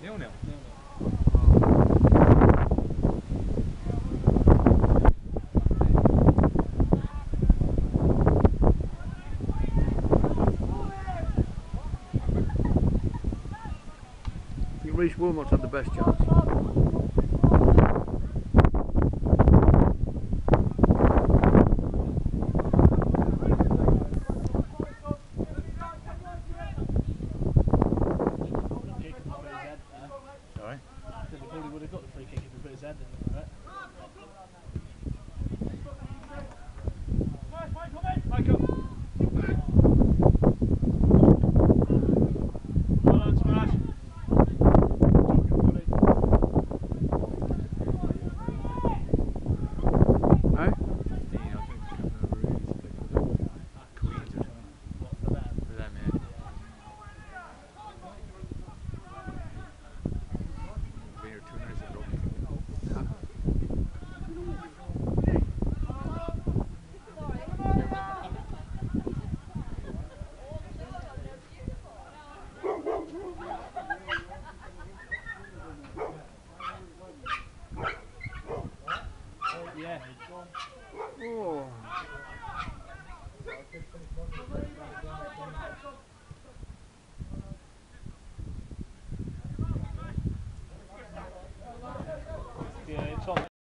0-0. I think Reece Wilmot's had the best chance. Sorry? I think he probably would have got the free kick if he put his head in, right?